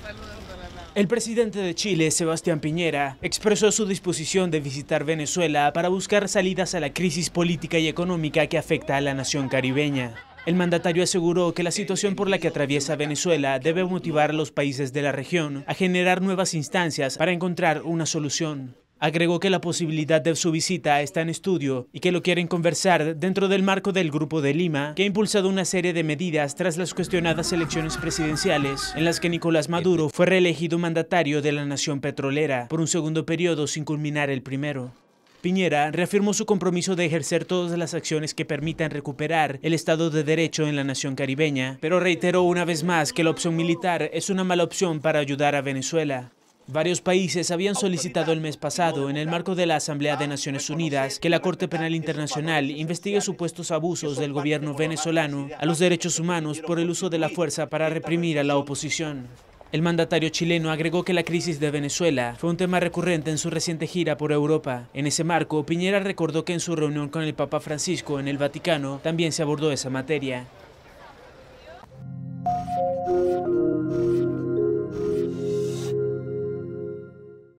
El presidente de Chile, Sebastián Piñera, expresó su disposición de visitar Venezuela para buscar salidas a la crisis política y económica que afecta a la nación caribeña. El mandatario aseguró que la situación por la que atraviesa Venezuela debe motivar a los países de la región a generar nuevas instancias para encontrar una solución. Agregó que la posibilidad de su visita está en estudio y que lo quieren conversar dentro del marco del Grupo de Lima, que ha impulsado una serie de medidas tras las cuestionadas elecciones presidenciales, en las que Nicolás Maduro fue reelegido mandatario de la nación petrolera por un segundo periodo sin culminar el primero. Piñera reafirmó su compromiso de ejercer todas las acciones que permitan recuperar el Estado de Derecho en la nación caribeña, pero reiteró una vez más que la opción militar es una mala opción para ayudar a Venezuela. Varios países habían solicitado el mes pasado, en el marco de la Asamblea de Naciones Unidas, que la Corte Penal Internacional investigue supuestos abusos del gobierno venezolano a los derechos humanos por el uso de la fuerza para reprimir a la oposición. El mandatario chileno agregó que la crisis de Venezuela fue un tema recurrente en su reciente gira por Europa. En ese marco, Piñera recordó que en su reunión con el Papa Francisco en el Vaticano también se abordó esa materia.